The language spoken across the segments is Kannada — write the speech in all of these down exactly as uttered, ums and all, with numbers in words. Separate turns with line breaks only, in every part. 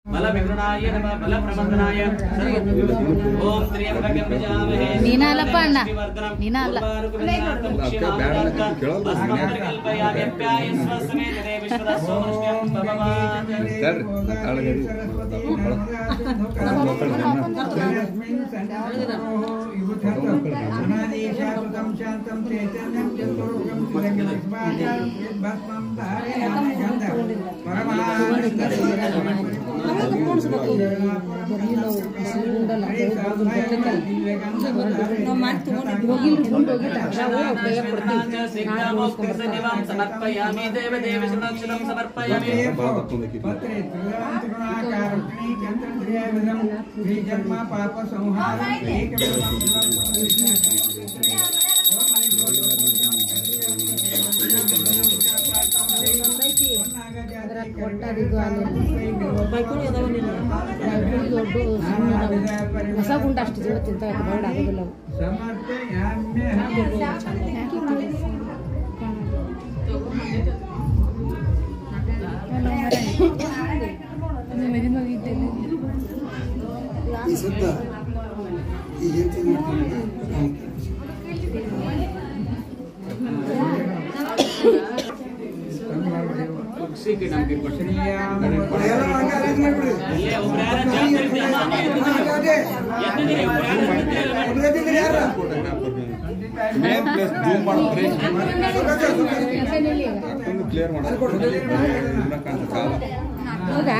बल विघ्नाय नमः बल प्रबंधनाय ओम त्र्यंबकं यजामहे
ನೀನಲ್ಲಪ್ಪ ಅಣ್ಣ ನೀನಲ್ಲ
समर्पयामि देव देव सुरक्षितं समर्पयामि जन्म पाप संहार
ಹೊಸ ಗುಂಡ ಅಷ್ಟು ಜೋಳ ತಿಂತ ಬೇಡ ಆಗೋದಿಲ್ಲ
ಈ ಸದ್ದ ಈ ಹೇಳ್ತೀನಿ
सीखे नाम के पटनिया ये उब्रार मैं प्लस जूम ಮಾಡ್ತಾರೆ ಒಂದು ಕ್ಲಿಯರ್ ಮಾಡ್ತಾರೆ
ಹೌದಾ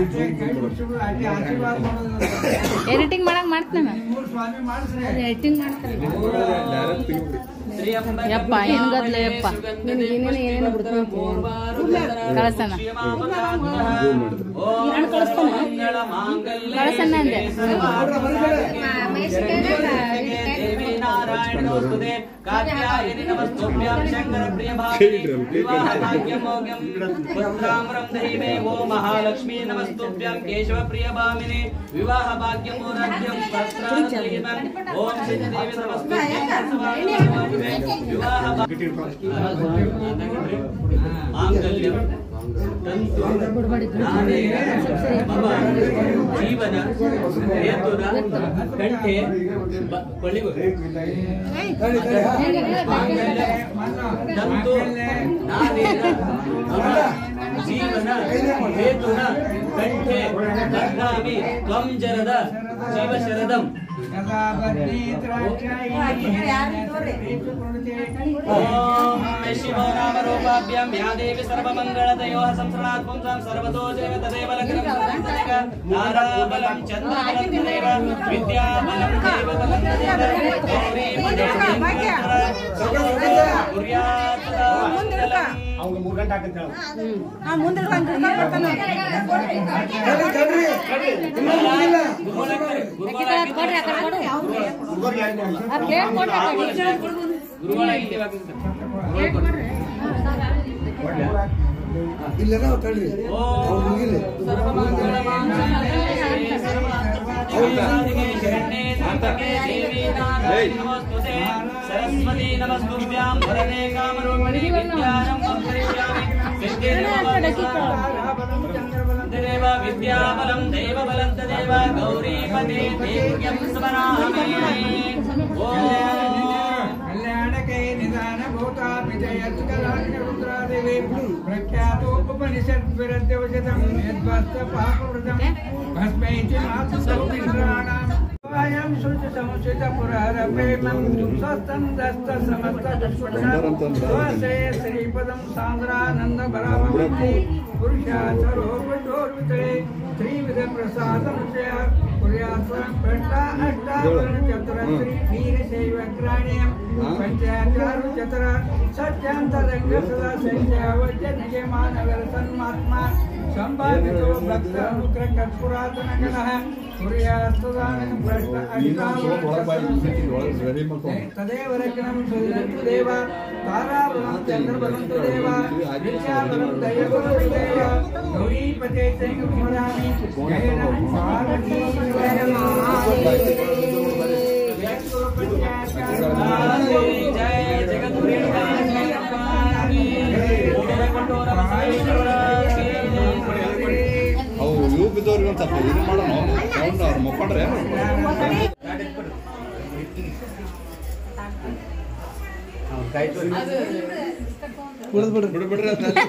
ಎಡಿಟಿಂಗ್ ಮಾಡಕ್ ಮಾಡ್ತಾನ ಎಡಿಟಿಂಗ್ ಮಾಡ್ತಾನೆ ಯಪ್ಪ ಏನ್ ಗದ್ಲೆ ಯಪ್ಪ ನಿನಗೆ ಏನೇನು ಏನೇನು ಬಿಡ್ತಾನೆ ಕಳಸನ ಕಳಿಸ್ತಾನ ಕಳಸನ ಅಂದೆ कात्यायनि नमस्तुभ्यं शंकर प्रिय भावे विवाह भाग्यं मोग्यं पुत्रामरं दहिमे वो महालक्ष्मी नमस्तुभ्यं केशव प्रिय भामिने विवाह भाग्यं मोराज्यं सहस्रार दहिमं ओम सिद्धि देवी नमस्तुभ्यं विवाह मांगल्यं तंतु नाने मम जीवन हेतुना कंठे पळिगु तंतु नानेन मम जीवन हेतुना कंठे बध्नामि त्वं जरद जीव शरदम् ओम शिवो नाम रूपाभ्यां या देवी सर्वमंगलदयोः संसरणात् पुंसां सर्वतो जयव तदेव लग्नं तदेव ताराबलं चन्द्रबलं तदेव विद्याबलं देवबलं तदेव गौरी कुर्यात्
அவங்க ಮೂರು ಗಂಟೆ ಹಾಕಂತ ಹೇಳು
ಆ ಮುಂದೆ ಬಂದು ಬರ್ತಾನೆ ಕೊಡ್ರಿ ಆ ಕಡೆ ಕೊಡು
ಗುರುಗಳು ಯಾರು
ಆ ಪ್ಲೇಟ್ ಕೊಡ್ರಿ
ಗುರುಗಳಾಗಿ ಪ್ಲೇಟ್ ಕೊಡ್ರಿ
ಇಲ್ಲ ನಾವು ತಳ್ಳಿ ಅವ್ರು ಮುಗಿಲಿ
ಸರ್ವಮಂಗಳ ಮಾಂಗಲ್ಯೇ ಸರ್ವಾರ್ಥಸಾಧಿಕೆ ಶರಣ್ಯೇ ತ್ರ್ಯಂಬಕೆ ದೇವಿ ನಾರಾಯಣಿ ನಮಸ್ತುತೆ सरस्वती नमस्तुभ्यां वरदे कामरूपिणी विद्यारं करिष्यामि देव विद्याबलं देवबलं तदेव गौरीपते देव्यं स्मरामि ओम कल्याणके निदान भूता विजयत्कलाग्निरुद्रादेवी प्रख्यातोपनिषद्विरद्यवचतं यद्वस्त पापवृतं भस्मैति मातु सौमित्राणां आयं शुचि समुचित पुरारप्रेमं स्वस्तं दस्त समस्त दुष्पदं श्रीपदं सान्द्रानंद बरावन्ति पुरुषाचरोपटोर्वितरे त्रिविध प्रसादमुचय पुर्यास्वं पृष्ठा अष्टावरणचतुरस्री वीरशैवग्राण्यं पञ्चाचारु चतर सत्यान्तरङ्गसदा सञ्चयवज्जनयमानवरसन्मात्मा संभावितो भक्तानुग्रहपुरातनगणः सूर्यास्तदानं प्रश्न तदेव रक्षणं सुदन्तु देव ताराबलं चन्द्रबलं देव विद्याबलं दयबलं देव गौरीपते स्मरामि जय नमः पार्वती जय जगद्गुरु
ಅವು ಇವು ಬಿದ್ದು
ಅವ್ರಿಗೆ ಒಂದು ಸ್ವಲ್ಪ ಇದು ಮಾಡೋಣ ಸೌಂಡ್ ಅವ್ರು ಮಕ್ಕೊಂಡ್ರೆ ಬಿಡು ಬಿಡ್ರಿ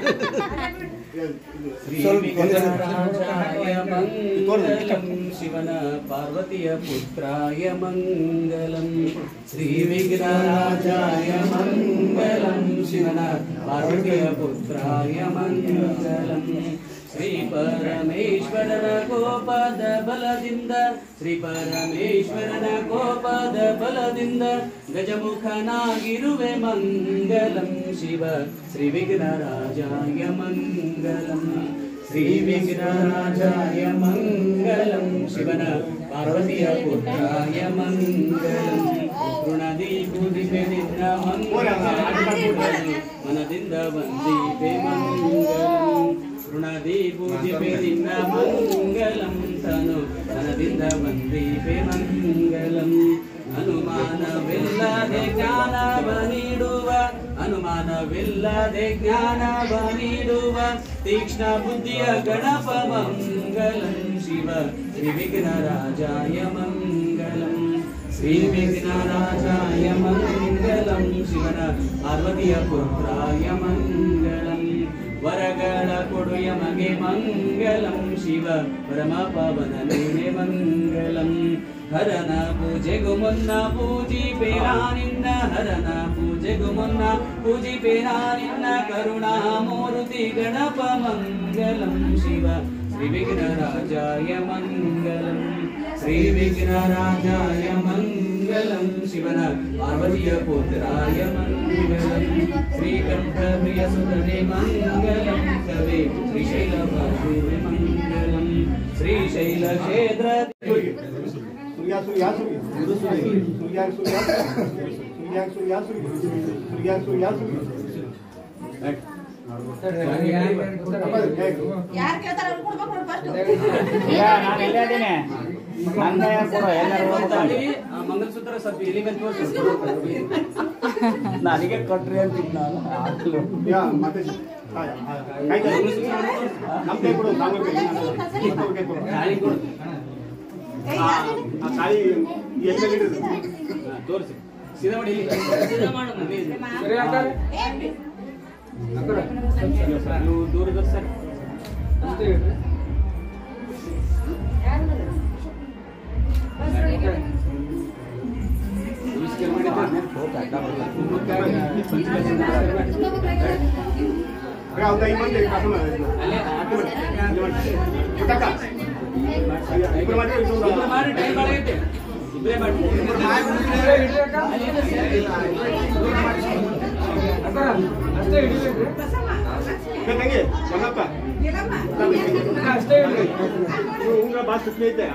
ಶಿವನ ಪಾರ್ವತಿಯ ಪುತ್ರಾಯ ಮಂಗಲಂ ಶ್ರೀ ವಿಘ್ನರಾಜಾಯ ಮಂಗಲಂ ಶಿವನ ಪಾರ್ವತಿಯ ಪುತ್ರಾಯ ಮಂಗಲಂ ಶ್ರೀ ಪರಮೇಶ್ವರನ ಕೋಪದ ಬಲದಿಂದ ಶ್ರೀ ಪರಮೇಶ್ವರನ ಕೋಪದ ಬಲದಿಂದ ಗಜಮುಖನಾಗಿರುವೆ ಮಂಗಲಂ ಶಿವ ಶ್ರೀ ವಿಘ್ನರಾಜಾಯ ಮಂಗಲಂ ಶ್ರೀ ವಿಘ್ನರಾಜಾಯ ಮಂಗಲಂ ಶಿವನ ಪಾರ್ವತಿಯ ಪುತ್ರಾಯ ಮಂಗಲಂ ಋಣದಿ ಪೂಜಿಪೆ ನಿನ್ನ ಮಂಗಲಂ ಮನದಿಂದ ವಂದಿಪೆ ಮಂಗಲಂ ಋಣದಿ ಪೂಜಿಪೆ ನಿನ್ನ ಮಂಗಲಂ ತನು ಮನದಿಂದ ವಂದಿಪೆ ಮಂಗಲಂ ಅನುಮಾನವಿಲ್ಲದೆ ಜ್ಞಾನವ ನೀಡುವ ಅನುಮಾನವಿಲ್ಲದೆ ಜ್ಞಾನವ ನೀಡುವ ತೀಕ್ಷ್ಣ ಬುದ್ಧಿಯ ಗಣಪ ಮಂಗಲಂ ಶಿವ ಶ್ರೀ ವಿಘ್ನರಾಜಾಯ ಮಂಗಲಂ ಶ್ರೀ ವಿಘ್ನರಾಜಾಯ ಮಂಗಲಂ ಶಿವನ ಪಾರ್ವತಿಯ ಪುತ್ರಾಯ ಮಂಗಲಂ ವರಗಳ ಕೊಡು ಯಮಗೆ ಮಂಗಲಂ ಶಿವ ಪರಮ ಪಾವನನೇ ಮಂಗಲಂ ಹರನ ಪೂಜೆಗೂ ಮುನ್ನ ಪೂಜಿಪೆ ನಿನ್ನ ಹರನ ಪೂಜೆಗೂ ಮುನ್ನ ಪೂಜಿಪೆ ನಿನ್ನ ಕರುಣಾಮೂರ್ತಿ ಗಣಪ ಮಂಗಲಂ ಶಿವ ಶ್ರೀ ವಿಘ್ನರಾಜಾಯ ಮಂಗಲಂ ಶ್ರೀ ವಿಘ್ನರಾಜಾಯ ಮಂಗಲಂ ಶಿವನ ಪಾರ್ವತಿಯ ಪುತ್ರಾಯ ಮಂಗಲಂ ಶ್ರೀಕಂಠ ಪ್ರಿಯ ಸುತನೆ ಮಂಗಲಂ ಕವೆ ಶ್ರೀಶೈಲ ಬಾಹುವೆ ಮಂಗಲಂ ಶ್ರೀಶೈಲ ಕ್ಷೇತ್ರ
सूर्या सूर्या सूर्या सूर्या सूर्या सूर्या सूर्या सूर्या
ಯಾರು ಕೇಳ್ತಾರೆ ಅವ್ರು ಕೊಡ್ಬೇಕು ನೋಡಿ ಫಸ್ಟ್
ನಾನು ಎಲ್ಲೇ ಇದ್ದೀನಿ ನನ್ನ ಯಾರು ಕೊಡೋ ಎಲ್ಲರೂ ಮಂಗಲಸೂತ್ರ ಸ್ವಲ್ಪ ಎಲ್ಲಿ ಮೇಲೆ ತೋರಿಸಿ ನನಗೆ ಕೊಟ್ರಿ ಅಂತಿದ್ದು ನಾನು
ಯಾ ಮತ್ತೆ ಕೈ ನಮ್ಮ ಕೈ ಕೊಡು ನಾವು ಕೈ ಕೊಡು
ತಾಳಿ ಕೊಡು
ಆ ತಾಳಿ ಎಲ್ಲಿ ಇಡುದು
ತೋರಿಸಿ ಸೀದಾ ಮಾಡಿ ಸೀದಾ ಮಾಡು ಸರಿ ಅಂತಾರೆ ನೀವು ದೂರದ ಸರ್ ಅಷ್ಟೇ
ಉಂಗ್ರ ಬಾಸ್ ಐತೆ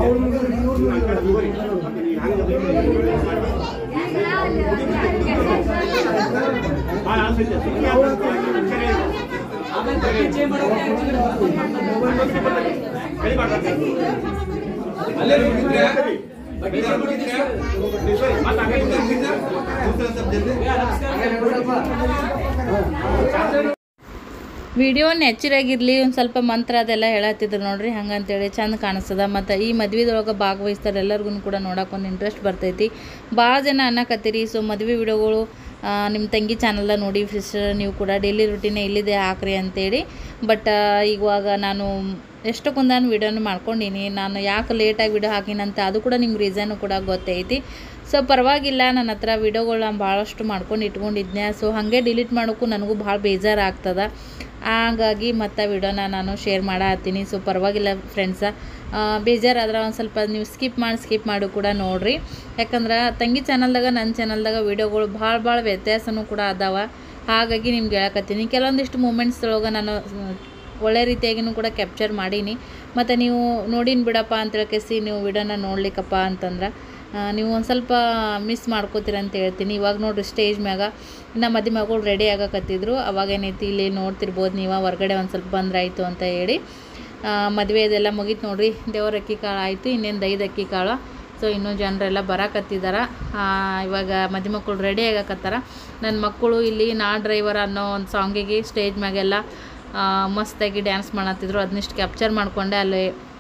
ವಿಡಿಯೋ ನೆಚ್ಚರಾಗಿರಲಿ ಒಂದು ಸ್ವಲ್ಪ ಮಂತ್ರ ಅದೆಲ್ಲ ಹೇಳತ್ತಿದ್ರು ನೋಡ್ರಿ ಹಂಗಂತೇಳಿ ಚಂದ ಕಾಣಿಸ್ತದ ಮತ್ತು ಈ ಮದ್ವೆದೊಳಗೆ ಭಾಗವಹಿಸ್ತಾರೆ ಎಲ್ಲರಿಗೂ ಕೂಡ ನೋಡೋಕೆ ಒಂದು ಇಂಟ್ರೆಸ್ಟ್ ಬರ್ತೈತಿ ಭಾಳ ಜನ ಅನ್ನಕತ್ತೀರಿ ಸೊ ಮದುವೆ ವಿಡಿಯೋಗಳು ನಿಮ್ಮ ತಂಗಿ ಚಾನಲ್ದಾಗ ನೋಡಿ ಸಿಸ್ಟರ್ ನೀವು ಕೂಡ ಡೈಲಿ ರುಟೀನೇ ಇಲ್ಲಿದೆ ಹಾಕ್ರಿ ಅಂತೇಳಿ ಬಟ್ ಇವಾಗ ನಾನು ಎಷ್ಟಕ್ಕೊಂದು ನಾನು ವಿಡಿಯೋನು ಮಾಡ್ಕೊಂಡೀನಿ ನಾನು ಯಾಕೆ ಲೇಟಾಗಿ ವಿಡಿಯೋ ಹಾಕಿನಂತ ಅದು ಕೂಡ ನಿಮ್ಗೆ ರೀಸನ್ನು ಕೂಡ ಗೊತ್ತೈತಿ ಸೊ ಪರವಾಗಿಲ್ಲ ನನ್ನ ಹತ್ರ ವಿಡಿಯೋಗಳು ನಾನು ಭಾಳಷ್ಟು ಮಾಡ್ಕೊಂಡು ಇಟ್ಕೊಂಡಿದ್ದೆ ಸೊ ಹಾಗೆ ಡಿಲೀಟ್ ಮಾಡೋಕ್ಕೂ ನನಗೂ ಭಾಳ ಬೇಜಾರು ಆಗ್ತದೆ ಹಾಗಾಗಿ ಮತ್ತು ವಿಡಿಯೋನ ನಾನು ಶೇರ್ ಮಾಡತ್ತೀನಿ ಸೊ ಪರವಾಗಿಲ್ಲ ಫ್ರೆಂಡ್ಸ ಬೇಜಾರಾದ್ರೆ ಒಂದು ಸ್ವಲ್ಪ ನೀವು ಸ್ಕಿಪ್ ಮಾಡಿ ಸ್ಕಿಪ್ ಮಾಡಿ ಕೂಡ ನೋಡಿರಿ ಯಾಕಂದ್ರೆ ತಂಗಿ ಚಾನಲ್ದಾಗ ನನ್ನ ಚಾನಲ್ದಾಗ ವಿಡಿಯೋಗಳು ಭಾಳ ಭಾಳ ವ್ಯತ್ಯಾಸನೂ ಕೂಡ ಅದಾವ ಹಾಗಾಗಿ ನಿಮ್ಗೆ ಹೇಳಕತ್ತೀನಿ ಕೆಲವೊಂದಿಷ್ಟು ಮೂಮೆಂಟ್ಸ್ದೊಳಗೆ ನಾನು ಒಳ್ಳೆ ರೀತಿಯಾಗಿಯೂ ಕೂಡ ಕ್ಯಾಪ್ಚರ್ ಮಾಡೀನಿ ಮತ್ತು ನೀವು ನೋಡಿನ ಬಿಡಪ್ಪ ಅಂತ ಹೇಳ್ಕೇಸಿ ನೀವು ವಿಡಿಯೋನ ನೋಡ್ಲಿಕ್ಕಪ್ಪ ಅಂತಂದ್ರೆ ನೀವು ಒಂದು ಸ್ವಲ್ಪ ಮಿಸ್ ಮಾಡ್ಕೋತೀರ ಅಂತ ಹೇಳ್ತೀನಿ ಇವಾಗ ನೋಡಿರಿ ಸ್ಟೇಜ್ ಮ್ಯಾಗ ಇನ್ನು ಮದುವೆ ಮಗಳು ರೆಡಿ ಆಗಕತ್ತಿದ್ರು ಅವಾಗ ಏನೈತಿ ಇಲ್ಲಿ ನೋಡ್ತಿರ್ಬೋದು ನೀವು ಹೊರಗಡೆ ಒಂದು ಸ್ವಲ್ಪ ಬಂದ್ರಾಯಿತು ಅಂತ ಹೇಳಿ ಮದುವೆ ಇದೆಲ್ಲ ಮುಗೀತು ನೋಡಿರಿ ದೇವ್ರ ಅಕ್ಕಿ ಕಾಳು ಆಯಿತು ಇನ್ನೇನು ದೈದ ಅಕ್ಕಿ ಕಾಳು ಸೊ ಇನ್ನೂ ಜನರೆಲ್ಲ ಬರಾಕತ್ತಿದ್ದಾರೆ ಇವಾಗ ಮದುವೆ ಮಕ್ಕಳು ರೆಡಿ ಆಗಕತ್ತಾರ ನನ್ನ ಮಕ್ಕಳು ಇಲ್ಲಿ ನಾ ಡ್ರೈವರ್ ಅನ್ನೋ ಒಂದು ಸಾಂಗಿಗೆ ಸ್ಟೇಜ್ ಮ್ಯಾಗೆಲ್ಲ ಮಸ್ತಾಗಿ ಡ್ಯಾನ್ಸ್ ಮಾಡತ್ತಿದ್ರು ಅದನ್ನಿಷ್ಟು ಕ್ಯಾಪ್ಚರ್ ಮಾಡಿಕೊಂಡೆ ಅಲ್ಲಿ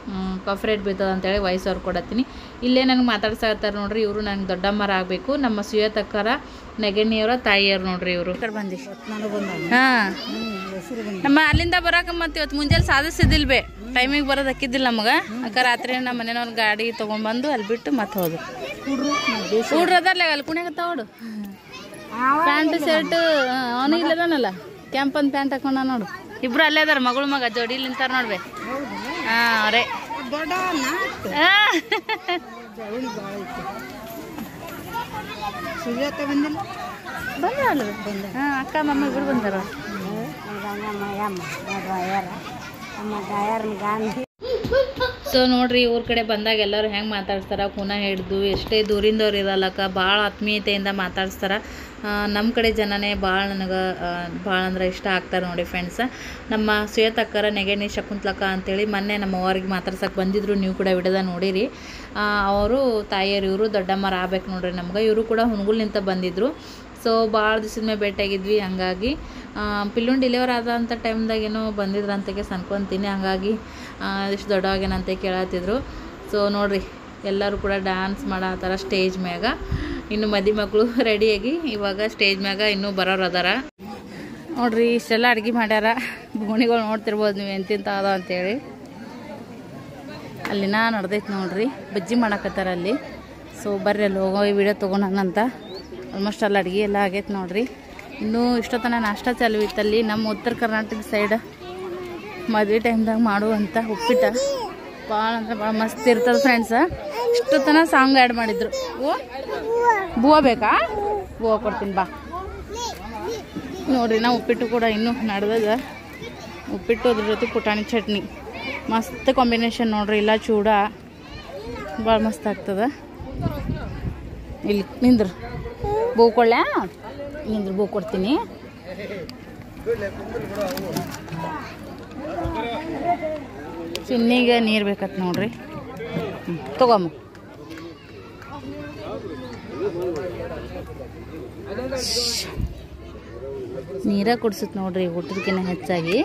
ಕಾಫಿ ರೇಟ್ ಬೀಳ್ತದೆ ಅಂತೇಳಿ ವಾಯ್ಸ್ ಅವ್ರು ಕೊಡತ್ತೀನಿ. ಇಲ್ಲೇ ನನಗೆ ಮಾತಾಡ್ಸಾಕತ್ತಾರೆ ನೋಡ್ರಿ. ಇವರು ನನಗೆ ದೊಡ್ಡಮ್ಮರ ಆಗಬೇಕು. ನಮ್ಮ ಸುಯತಕ್ಕರ ನೆಗಣಿಯವರ ತಾಯಿಯವ್ರು ನೋಡ್ರಿ ಇವರು. ಈ ಕಡೆ ಬಂದು ಹಾಂ ನಮ್ಮ ಅಲ್ಲಿಂದ ಬರೋಕೆ ಮತ್ತೆ ಇವತ್ತು ಮುಂಜಾನೆ ಸಾಧಿಸಿದಿಲ್ಲ ಬೇ ಟೈಮಿಗೆ ಬರೋದು ಹಾಕಿದ್ದಿಲ್ಲ ನಮಗೆ. ಅಕ್ಕ ರಾತ್ರಿ ನಮ್ಮ ಮನೆಯವ್ರ ಗಾಡಿ ತೊಗೊಂಬಂದು ಅಲ್ಲಿ ಬಿಟ್ಟು ಮತ್ತೆ ಹೋದು ಹುಡ್ರು ಅದಲ್ಲ ಅಲ್ಲಿ ಕುಣಿಯಕತ್ತಾವ ನೋಡು. ಪ್ಯಾಂಟ್ ಶರ್ಟ್ ಅವನು ಇಲ್ಲದಾನಲ್ಲ ಕ್ಯಾಂಪನ್ ಪ್ಯಾಂಟ್ ಹಾಕೊಂಡ ನೋಡು. ಇಬ್ರು ಅಲ್ಲೇ ಅದಾರ ಮಗಳು ಮಗ ಜೋಡಿ ನಿಂತಾರ ನೋಡ್ಬೇ. ಹಾಂ ಅವರೇ ಬಂದ ಹಾಂ ಅಕ್ಕ ಮಮ್ಮ ಇಬ್ರು ಬಂದಾರ. ಸೊ ನೋಡ್ರಿ ಊರ ಕಡೆ ಬಂದಾಗ ಎಲ್ಲರೂ ಹೆಂಗೆ ಮಾತಾಡ್ಸ್ತಾರ ಕುನ ಹಿಡ್ದು ಎಷ್ಟೇ ದೂರಿಂದವ್ರು ಇರಲ್ಲಕ್ಕ ಭಾಳ ಆತ್ಮೀಯತೆಯಿಂದ ಮಾತಾಡ್ಸ್ತಾರ. ನಮ್ಮ ಕಡೆ ಜನನೇ ಭಾಳ ನನಗೆ ಭಾಳ ಅಂದ್ರೆ ಇಷ್ಟ ಆಗ್ತಾರೆ ನೋಡಿ ಫ್ರೆಂಡ್ಸ್. ನಮ್ಮ ಸುಯತಕ್ಕರ ನೆಗಣಿ ಶಕುಂತ್ಲಕ್ಕ ಅಂತೇಳಿ ಮೊನ್ನೆ ನಮ್ಮ ಅವ್ರಿಗೆ ಮಾತಾಡ್ಸಕ್ಕೆ ಬಂದಿದ್ರು. ನೀವು ಕೂಡ ವಿಡಿಯೋದ ನೋಡಿರಿ. ಅವರು ತಾಯಿಯರು ಇವರು ದೊಡ್ಡಮ್ಮರ ಆಗ್ಬೇಕು ನೋಡ್ರಿ ನಮ್ಗೆ. ಇವರು ಕೂಡ ಹುಣಗುಲ್ನಿಂದ ಬಂದಿದ್ರು. ಸೊ ಭಾಳ ದಿವಸದ ಮೇಲೆ ಭೇಟಿಯಾಗಿದ್ವಿ. ಹಂಗಾಗಿ ಪಿಲ್ಲುನ್ ಡೆಲಿವರ್ ಆದಂಥ ಟೈಮ್ದಾಗೇನೋ ಬಂದಿದ್ರಂತಕ್ಕೆ ಅನ್ಕೊತೀನಿ. ಹಂಗಾಗಿ ಇಷ್ಟು ದೊಡ್ಡವಾಗೇನಂತ ಕೇಳತ್ತಿದ್ರು. ಸೊ ನೋಡಿರಿ ಎಲ್ಲರೂ ಕೂಡ ಡ್ಯಾನ್ಸ್ ಮಾಡತ್ತಾರ ಸ್ಟೇಜ್ ಮ್ಯಾಗ. ಇನ್ನು ಮದಿ ಮಕ್ಕಳು ರೆಡಿಯಾಗಿ ಇವಾಗ ಸ್ಟೇಜ್ ಮ್ಯಾಗ ಇನ್ನೂ ಬರೋರು ಅದಾರ ನೋಡ್ರಿ. ಇಷ್ಟೆಲ್ಲ ಅಡುಗೆ ಮಾಡ್ಯಾರ. ಬೋಣಿಗಳು ನೋಡ್ತಿರ್ಬೋದು ನೀವು ಎಂತಿಂತ ಅದ ಅಂತೇಳಿ. ಅಲ್ಲಿನ ನಡ್ದೈತೆ ನೋಡ್ರಿ ಬಜ್ಜಿ ಮಾಡಕತ್ತಾರ ಅಲ್ಲಿ. ಸೊ ಬರ್ರಿ ಅಲ್ಲಿ ಹೋಗೋ ಈ ವಿಡಿಯೋ ತೊಗೊಳಂತ. ಆಲ್ಮೋಸ್ಟ್ ಅಲ್ಲಿ ಅಡುಗೆ ಎಲ್ಲ ಆಗೈತೆ ನೋಡ್ರಿ. ಇನ್ನೂ ಇಷ್ಟೊತ್ತನ ನಾಷ್ಟ ಚಾಲು ಇತ್ತಲ್ಲಿ. ನಮ್ಮ ಉತ್ತರ ಕರ್ನಾಟಕ ಸೈಡ್ ಮದುವೆ ಟೈಮ್ದಾಗ ಮಾಡುವಂಥ ಉಪ್ಪಿಟ್ಟು ಭಾಳ ಅಂದ್ರೆ ಭಾಳ ಮಸ್ತ್ ಇರ್ತದೆ ಫ್ರೆಂಡ್ಸ. ಇಷ್ಟೊತ್ತನ ಸಾಂಗ್ ಆ್ಯಡ್ ಮಾಡಿದ್ರು. ಓ ಬೂವ ಬೇಕಾ? ಬೂವ ಕೊಡ್ತೀನಿ ಬಾ. ನೋಡಿರಿ ನಾವು ಉಪ್ಪಿಟ್ಟು ಕೂಡ ಇನ್ನೂ ನಡೆದದ. ಉಪ್ಪಿಟ್ಟು ಅದ್ರ ಜೊತೆ ಪುಟಾಣಿ ಚಟ್ನಿ ಮಸ್ತ್ ಕಾಂಬಿನೇಷನ್ ನೋಡ್ರಿ. ಇಲ್ಲ ಚೂಡ ಭಾಳ ಮಸ್ತ್ ಆಗ್ತದೆ. ಇಲ್ಲಿ ನಿಂದ್ರು ಬೂ ಕೊಳ್ಳ ನಿಂದ್ರು ಬೂ ಕೊಡ್ತೀನಿ. ಚಿನ್ನಿಗೆ ನೀರು ಬೇಕತ್ ನೋಡ್ರಿ. ಹ್ಞೂ ತಗೊಮ್ಮ. ನೀರ ಕುಡ್ಸುತ್ತೆ ನೋಡ್ರಿ ಊಟದಕ್ಕಿಂತ ಹೆಚ್ಚಾಗಿ.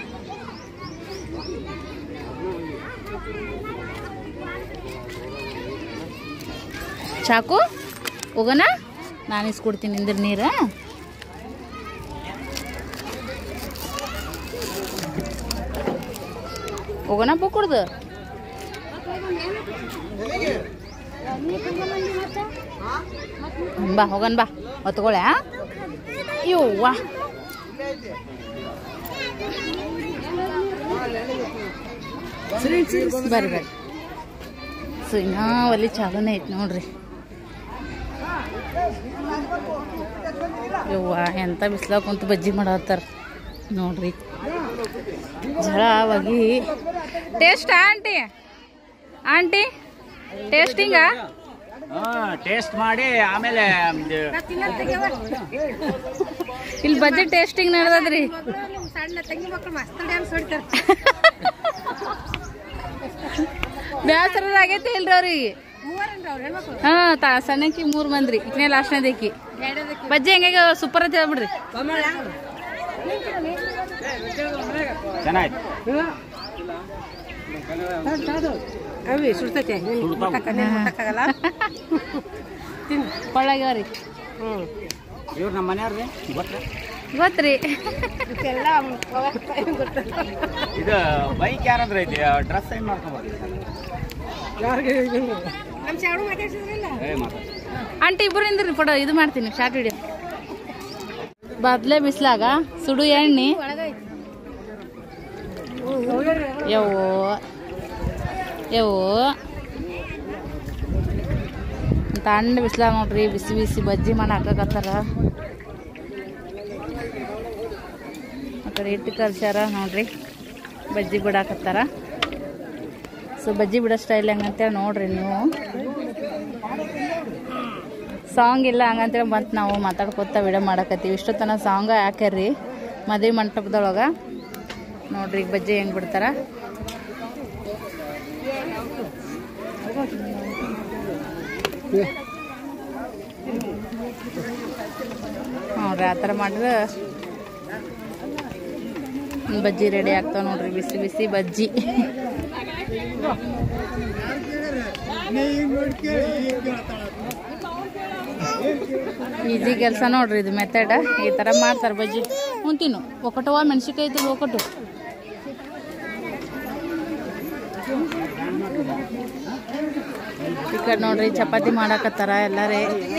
ಚಾಕು ಹೋಗೋಣ ನಾನು ಇಸ್ಕೊಡ್ತೀನಿ ಇಂದ್ರ ನೀರ. ಹೋಗೋಣ ಬೂ ಕುಡ್ದು ಬಾ ಹೋಗೋಣ ಬಾ ಹೊತ್ಕೊಳ. ಇವ್ವಾ ಬರ್ರಿ ಬರ್ರಿ. ಸೊ ಇನ್ನೂ ಒಲಿ ಚಾಲೂನೇ ಐತಿ ನೋಡ್ರಿ. ಯವ್ವ ಎಂತ ಬಿಸ್ಲಾಗ ಕುಂತು ಬಜ್ಜಿ ಮಾಡತ್ತಾರ ನೋಡ್ರಿ. ಜಳವಾಗಿ taste aunty aunty tasting
taste ಮಾಡಿ ಆಮೇಲೆ
ಇಲ್ಲಿ ಬಜ್ಜಿ ಟೇಸ್ಟಿಂಗ್ ನಡೆದದ್ರಿ. ಬೇಸರ ಆಗೈತಿ ಇಲ್ರಿ ಅವ್ರಿಗೆ. ಹಾ ತಾ ಸಣ್ಣಕ್ಕಿ ಮೂರ್ ಮಂದ್ರಿ ಇಕ್ನೇ ಲಾಸ್ಟ್ನೇದಕ್ಕಿ ಬಜ್ಜಿ ಹೆಂಗ ಸೂಪರ್ ಅಂತ ಹೇಳ್ಬಿಡ್ರಿ.
ಚೆನ್ನಾಯ್ತು.
ಒಳ್ಳಗ್ಯಾವ್ರಿ.
ಇವ್ರು ನಮ್ಮ ಮನೆಯವ್ರಿ
ಗೊತ್ತ್ರಿ.
ಇದು ಬೈಕ್ ಯಾರಂದ್ರೆ ಐತಿ ಡ್ರೆಸ್ ಏನ್ ಮಾಡ್ಕೊಂಡ್
ಆಂಟಿ ಇಬ್ರು ನಿಂದ್ರಿ ಫೋಟೋ ಇದು ಮಾಡ್ತೀನಿ ಶಾರ್ಟ್ ವಿಡಿಯೋ. ಬದ್ಲೆ ಬಿಸ್ಲಾಗ ಸುಡು ಎಣ್ಣೆ ಯವ್ವೋ ಯವ್ವೋ ತಣ್ಣ ಬಿಸ್ಲಾಗ ನೋಡ್ರಿ ಬಿಸಿ ಬಿಸಿ ಬಜ್ಜಿ ಮಾಡಿ ಹಾಕಕತ್ತಾರ. ಆ ಕಡೆ ಇಟ್ಟು ಕಲ್ಸ್ಯಾರ ನೋಡ್ರಿ ಬಜ್ಜಿ ಬಿಡಾಕತ್ತಾರ. ಸೊ ಬಜ್ಜಿ ಬಿಡೋ ಸ್ಟೈಲ್ ಹಂಗಂತೇಳಿ ನೋಡ್ರಿ ನೀವು. ಸಾಂಗ್ ಇಲ್ಲ ಹಂಗಂತೇಳಿ ಬಂತು ನಾವು ಮಾತಾಡ್ಕೊತ ವಿಡಿಯೋ ಮಾಡಕತ್ತೀವಿ. ಇಷ್ಟೊತ್ತನ ಸಾಂಗ ಹಾಕ್ಯಾರ್ರಿ ಮದುವೆ ಮಂಟಪದೊಳಗೆ ನೋಡ್ರಿ. ಈಗ ಬಜ್ಜಿ ಹೆಂಗೆ ಬಿಡ್ತಾರ ನೋಡ್ರಿ. ಆ ಥರ ಮಾಡಿದ್ರೆ ಬಜ್ಜಿ ರೆಡಿ ಆಗ್ತಾವ ನೋಡ್ರಿ. ಬಿಸಿ ಬಿಸಿ ಬಜ್ಜಿ ಈಜಿ ಕೆಲಸ ನೋಡ್ರಿ ಇದು ಮೆಥಡ್ ಈ ಥರ ಮಾಡ್ತಾರೆ ಬಜ್ಜಿ ಉಂತಿನು ಒಕ್ಕಟವ ಮೆಣಸಿನ್ಕಾಯಿ ಐತಿ ಒಕ್ಕಟು ಈ ಕಡೆ ನೋಡ್ರಿ ಚಪಾತಿ ಮಾಡಾಕತ್ತಾರ ಎಲ್ಲಾರೇ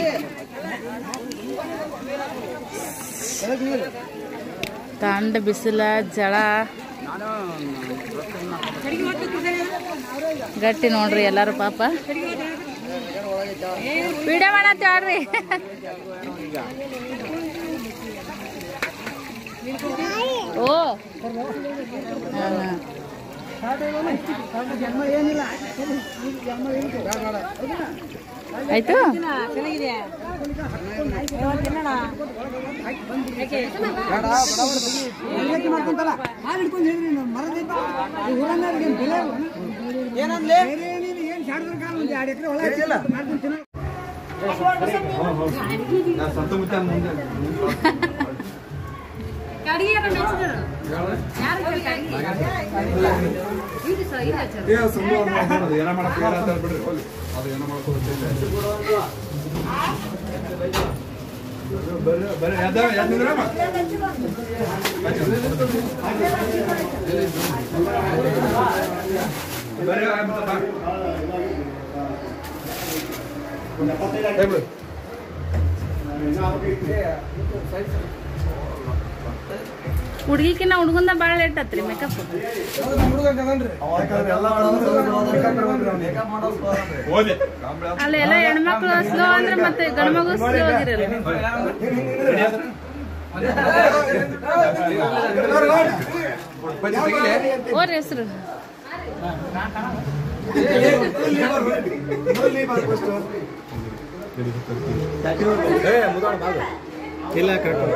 ತಂಡ ಬಿಸಿಲ ಜಳ ಗಟ್ಟಿ ನೋಡ್ರಿ ಎಲ್ಲಾರು ಪಾಪ ವಿಡಿಯೋ ಮಾಡತ್ತೇವ್ರಿ ಓ ಆಯ್ತು
ಏನ ಮಾಡಕ್ ಬಿಡ್ರಿ ಅದು ಏನ ಮಾಡ್ಕೊ ಬರ್ರಿ ಯಾವ್ದಂದ್ರಮ್ಮ ಬರ್ರಿ
ಹುಡುಗಿಕಿನ್ನ ಹುಡುಗಂದ ಭಾಳ ಲೇಟ್ ಆತ್ರಿ ಮೇಕಪ್ ಅಲ್ಲ ಎಲ್ಲ ಹೆಣ್ಮಕ್ಳು ಸ್ಲೋ ಅಂದ್ರೆ ಮತ್ತೆ ಗಂಡು ಮಗು ಸ್ಲೋ ಆಗಿರಲ್ಲ ಓರ್ ಹೆಸರು
ಇಲ್ಲ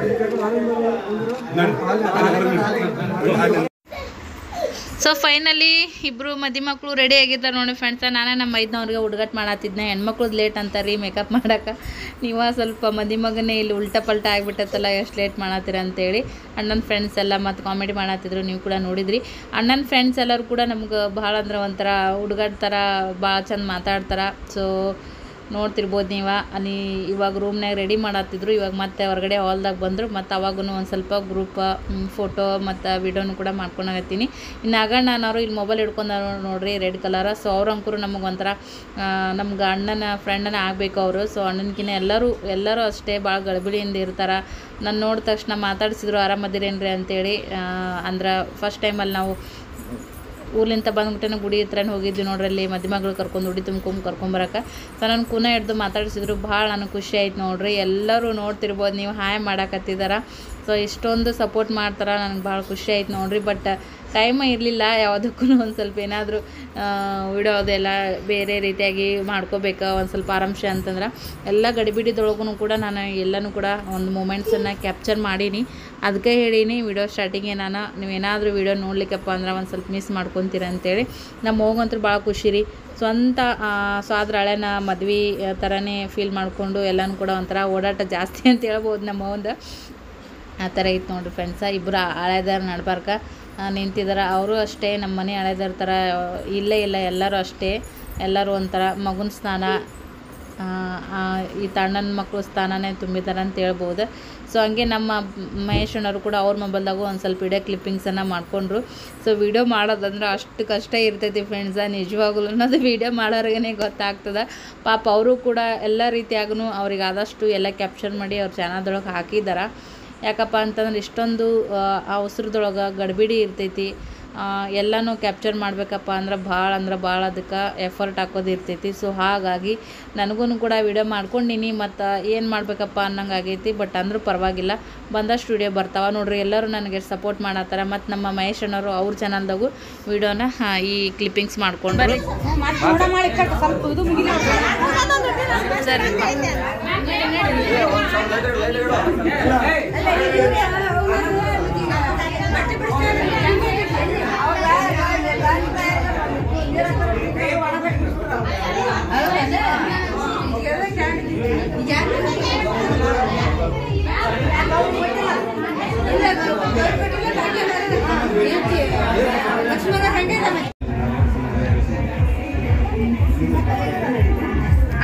ಸೊ ಫೈನಲಿ ಇಬ್ರು ಮದಿ ಮಕ್ಕಳು ರೆಡಿ ಆಗಿದ್ದಾರೆ ನೋಡಿ ಫ್ರೆಂಡ್ಸ. ನಾನೇ ನಮ್ಮ ಐದನವ್ರಿಗೆ ಹುಡುಗಾಟ ಮಾಡತ್ತಿದ್ದೆ. ಹೆಣ್ಮಕ್ಳದ್ದು ಲೇಟ್ ಅಂತಾರೀ ಮೇಕಪ್ ಮಾಡೋಕೆ, ನೀವು ಸ್ವಲ್ಪ ಮದಿ ಮಗನೇ ಇಲ್ಲಿ ಉಲ್ಟಾ ಪಲ್ಟಾ ಆಗಿಬಿಟ್ಟತ್ತಲ್ಲ ಎಷ್ಟು ಲೇಟ್ ಮಾಡತ್ತೀರ ಅಂತೇಳಿ ಅಣ್ಣನ ಫ್ರೆಂಡ್ಸ್ ಎಲ್ಲ ಮತ್ತು ಕಾಮಿಡಿ ಮಾಡತ್ತಿದ್ರು, ನೀವು ಕೂಡ ನೋಡಿದ್ರಿ. ಅಣ್ಣನ ಫ್ರೆಂಡ್ಸ್ ಎಲ್ಲರೂ ಕೂಡ ನಮ್ಗೆ ಭಾಳ ಅಂದ್ರೆ ಒಂಥರ ಹುಡುಗಾಟ ಥರ ಭಾಳ ಚಂದ ಮಾತಾಡ್ತಾರೆ. ಸೊ ನೋಡ್ತಿರ್ಬೋದು ನೀವು. ಅಲ್ಲಿ ಇವಾಗ ರೂಮ್ನಾಗ ರೆಡಿ ಮಾಡತ್ತಿದ್ರು, ಇವಾಗ ಮತ್ತೆ ಹೊರಗಡೆ ಹಾಲ್ದಾಗ ಬಂದರು. ಮತ್ತು ಅವಾಗೂ ಒಂದು ಸ್ವಲ್ಪ ಗ್ರೂಪ್ ಫೋಟೋ ಮತ್ತು ವಿಡಿಯೋನು ಕೂಡ ಮಾಡ್ಕೊಂಡಾಗತ್ತೀನಿ. ಇನ್ನು ಆಗ ನಾನು ಇಲ್ಲಿ ಮೊಬೈಲ್ ಹಿಡ್ಕೊಂಡಾರ ನೋಡ್ರಿ ರೆಡ್ ಕಲರ. ಸೊ ಅವ್ರ ಅಂಕರು ನಮಗೆ ಒಂಥರ ನಮ್ಗೆ ಅಣ್ಣನ ಫ್ರೆಂಡನ್ನ ಆಗಬೇಕು ಅವರು. ಸೊ ಅಣ್ಣನಕಿನ್ನ ಎಲ್ಲರೂ ಎಲ್ಲರೂ ಅಷ್ಟೇ ಭಾಳ ಗಡಿಬಿಡಿಯಿಂದ ಇರ್ತಾರೆ. ನಾನು ನೋಡಿದ ತಕ್ಷಣ ಮಾತಾಡಿಸಿದ್ರು ಆರಾಮದಿರೇನ್ರಿ ಅಂತೇಳಿ. ಅಂದ್ರೆ ಫಸ್ಟ್ ಟೈಮಲ್ಲಿ ನಾವು ಊರ್ಲಿಂತ ಬಂದ್ಬಿಟ್ಟೆ ಗುಡಿ ಹತ್ರನೇ ಹೋಗಿದ್ವಿ ನೋಡ್ರಲ್ಲಿ, ಮದುಮಗಳು ಕರ್ಕೊಂಡು ಉಡಿ ತುಂಬ್ಕೊಂಡು ಕರ್ಕೊಂಬರಕ್ಕೆ. ಸೊ ನಾನು ಕುನ ಹಿಡ್ದು ಮಾತಾಡಿಸಿದ್ರು, ಭಾಳ ನನಗೆ ಖುಷಿ ಆಯ್ತು ನೋಡ್ರಿ. ಎಲ್ಲರೂ ನೋಡ್ತಿರ್ಬೋದು ನೀವು, ಹಾಯ್ ಮಾಡಾಕತ್ತಿದಾರ. ಸೊ ಇಷ್ಟೊಂದು ಸಪೋರ್ಟ್ ಮಾಡ್ತಾರೆ, ನನಗೆ ಭಾಳ ಖುಷಿ ಆಯ್ತು ನೋಡ್ರಿ. ಬಟ್ ಟೈಮ ಇರಲಿಲ್ಲ ಯಾವುದಕ್ಕೂ. ಒಂದು ಸ್ವಲ್ಪ ಏನಾದರೂ ವಿಡಿಯೋ ಅದೆಲ್ಲ ಬೇರೆ ರೀತಿಯಾಗಿ ಮಾಡ್ಕೋಬೇಕು ಒಂದು ಸ್ವಲ್ಪ ಆರಾಮ್ಸೆ ಅಂತಂದ್ರೆ. ಎಲ್ಲ ಗಡಿಬಿಡಿದೊಳಗೂ ಕೂಡ ನಾನು ಎಲ್ಲನೂ ಕೂಡ ಒಂದು ಮೂಮೆಂಟ್ಸನ್ನು ಕ್ಯಾಪ್ಚರ್ ಮಾಡೀನಿ. ಅದಕ್ಕೆ ಹೇಳೀನಿ ವಿಡಿಯೋ ಸ್ಟಾರ್ಟಿಂಗೇ ನಾನು, ನೀವೇನಾದರೂ ವಿಡಿಯೋ ನೋಡ್ಲಿಕ್ಕಪ್ಪ ಅಂದ್ರೆ ಒಂದು ಸ್ವಲ್ಪ ಮಿಸ್ ಮಾಡ್ಕೊತೀರ ಅಂತೇಳಿ. ನಮ್ಮ ಹೋಗಂತೂ ಭಾಳ ಖುಷಿ ರೀ. ಸ್ವಂತ ಸ್ವಾದ್ರ ಹಳೆನ ಮದ್ವೆ ಥರನೇ ಫೀಲ್ ಮಾಡಿಕೊಂಡು ಎಲ್ಲನೂ ಕೂಡ ಒಂಥರ ಓಡಾಟ ಜಾಸ್ತಿ ಅಂತ ಹೇಳ್ಬೋದು ನಮ್ಮ ಒಂದು. ಆ ಥರ ಇತ್ತು ನೋಡಿರಿ ಫ್ರೆಂಡ್ಸ. ಇಬ್ಬರು ಹಳೆದಾರ ನಡ್ಬಾರ್ಕ ನಿಂತಿದ್ದಾರೆ. ಅವರು ಅಷ್ಟೇ ನಮ್ಮ ಮನೆ ಹಳೆದಾರ ಥರ ಇಲ್ಲೇ ಇಲ್ಲ, ಎಲ್ಲರೂ ಅಷ್ಟೇ. ಎಲ್ಲರೂ ಒಂಥರ ಮಗುನ ಸ್ನಾನ, ಈ ತಣ್ಣನ ಮಕ್ಕಳು ಸ್ಥಾನನೇ ತುಂಬಿದ್ದಾರೆ ಅಂತ ಹೇಳ್ಬೋದು. ಸೊ ಹಂಗೆ ನಮ್ಮ ಮಹೇಶಣ್ಣವರು ಕೂಡ ಅವ್ರ ಮೊಬೈಲ್ದಾಗೂ ಒಂದು ಸ್ವಲ್ಪ ವಿಡಿಯೋ ಕ್ಲಿಪ್ಪಿಂಗ್ಸನ್ನು ಮಾಡಿಕೊಂಡ್ರು. ಸೊ ವಿಡಿಯೋ ಮಾಡೋದಂದ್ರೆ ಅಷ್ಟು ಕಷ್ಟ ಇರ್ತೈತಿ ಫ್ರೆಂಡ್ಸ, ನಿಜವಾಗ್ಲೂ ಅನ್ನೋದು ವಿಡಿಯೋ ಮಾಡೋರಿಗೇ ಗೊತ್ತಾಗ್ತದೆ. ಪಾಪ ಅವರು ಕೂಡ ಎಲ್ಲ ರೀತಿಯಾಗೂ ಅವ್ರಿಗೆ ಆದಷ್ಟು ಎಲ್ಲ ಕ್ಯಾಪ್ಚರ್ ಮಾಡಿ ಅವ್ರ ಚಾನಲ್ದೊಳಗೆ ಹಾಕಿದ್ದಾರೆ. ಯಾಕಪ್ಪ ಅಂತಂದ್ರೆ ಇಷ್ಟೊಂದು ಅವಸರದೊಳಗೆ ಗಡಿಬಿಡಿ ಇರ್ತೈತಿ, ಎಲ್ಲನೂ ಕ್ಯಾಪ್ಚರ್ ಮಾಡಬೇಕಪ್ಪ ಅಂದ್ರೆ ಭಾಳ ಅಂದ್ರೆ ಭಾಳ ಅದಕ್ಕೆ ಎಫರ್ಟ್ ಹಾಕೋದು ಇರ್ತೈತಿ. ಸೊ ಹಾಗಾಗಿ ನನಗೂ ಕೂಡ ವಿಡಿಯೋ ಮಾಡ್ಕೊಂಡೀನಿ, ಮತ್ತು ಏನು ಮಾಡಬೇಕಪ್ಪ ಅನ್ನಂಗೆ ಆಗೈತಿ. ಬಟ್ ಅಂದರೂ ಪರವಾಗಿಲ್ಲ, ಬಂದಷ್ಟು ವಿಡಿಯೋ ಬರ್ತಾವೆ ನೋಡ್ರಿ. ಎಲ್ಲರೂ ನನಗೆ ಸಪೋರ್ಟ್ ಮಾಡತ್ತಾರ. ಮತ್ತು ನಮ್ಮ ಮಹೇಶ್ ಅಣ್ಣವರು ಅವ್ರ ಚಾನಲ್ದಾಗೂ ವಿಡಿಯೋನ ಈ ಕ್ಲಿಪ್ಪಿಂಗ್ಸ್ ಮಾಡ್ಕೊಂಡ್ರು. ಸರಿ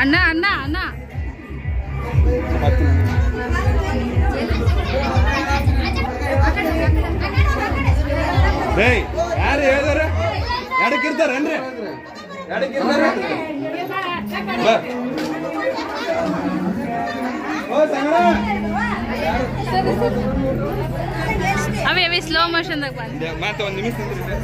ಅಣ್ಣ ಅಣ್ಣ ಅಣ್ಣ
ಏಯ್ ಯಾರು ಹೇಳಿದಾರ ಎಡಕ್ಕೆ ಇರ್ತಾರೇನ್ರಿ ಎಡಕ್ಕೆ ಇರ್ತಾರ
ಅವೇ ಅವೇ ಸ್ಲೋ ಮೋಷನ್ದಾಗ ಬಂದ
ಮತ್ತೆ ಒಂದು ನಿಮಿಷ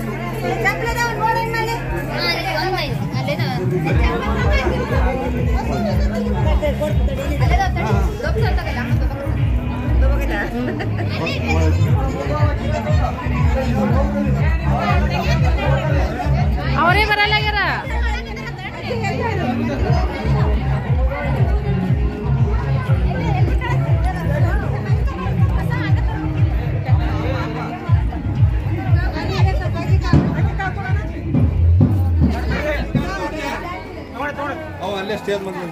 ಅವರೇ ಬರಲ್ಲಾಗ್ಯಾರ
ಅವ ಅಲ್ಲೇ ಸ್ಟೇಜ್ ಬಂದ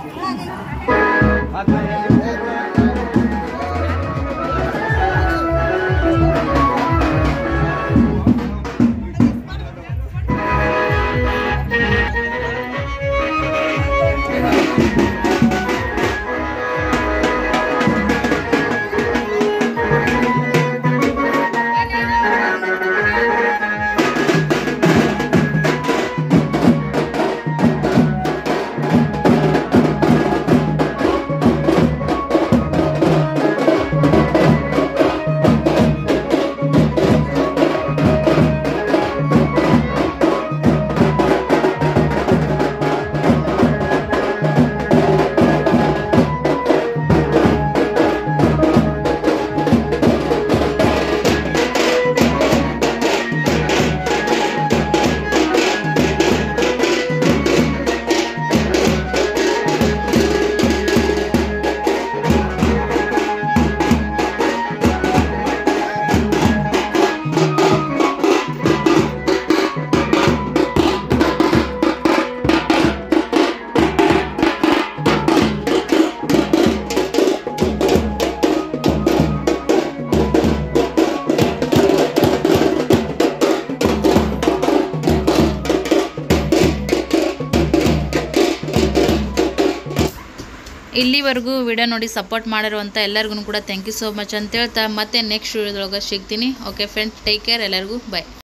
ಇಲ್ಲಿವರೆಗೂ ವಿಡಿಯೋ ನೋಡಿ ಸಪೋರ್ಟ್ ಮಾಡಿರುವಂಥ ಎಲ್ಲರಿಗೂ ಕೂಡ ಥ್ಯಾಂಕ್ ಯು ಸೋ ಮಚ್ ಅಂತ ಹೇಳ್ತಾ ಮತ್ತೆ ನೆಕ್ಸ್ಟ್ ವಿಡಿಯೋದೊಳಗೆ ಸಿಗ್ತೀನಿ. ಓಕೆ ಫ್ರೆಂಡ್ಸ್, ಟೇಕ್ ಕೇರ್, ಎಲ್ಲರಿಗೂ ಬಾಯ್.